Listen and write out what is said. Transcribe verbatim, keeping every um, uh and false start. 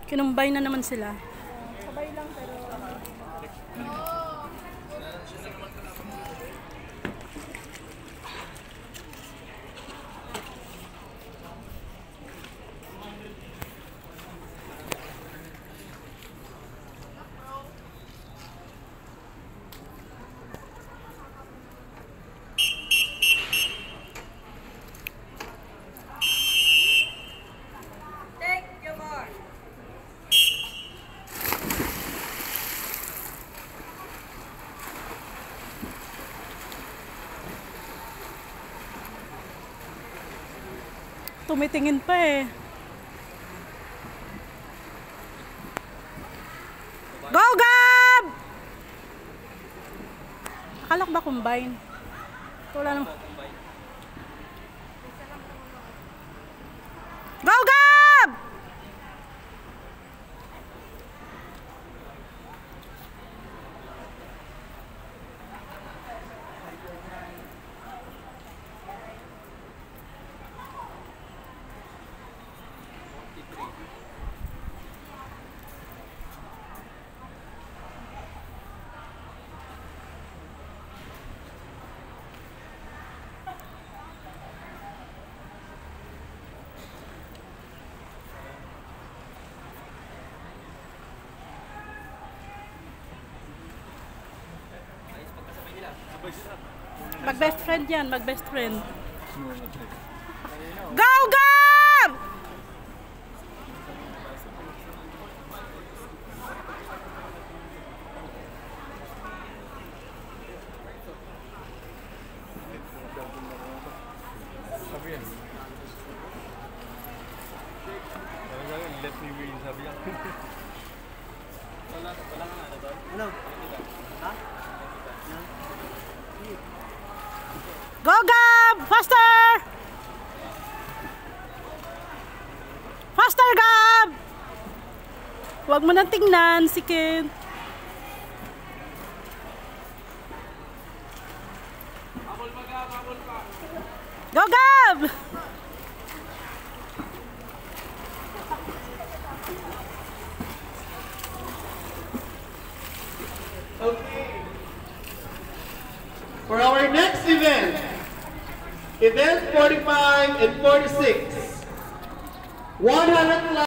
Kinumbay na naman sila. Sabay lang pero... Tumitingin pa eh. Go, Gab! Akala ko ba combine? Wala naman. Go, Gab! Mag best friend yan, mag best friend. Go, Gab! Let me win, sabi niya. Wala, wala nga na doon. Ano? Ha? Go, Gab! Faster! Faster, Gab! Huwag mo nang tingnan, si Ken. Go, Gab! Okay. For our next event, event forty-five and forty-six, one hundred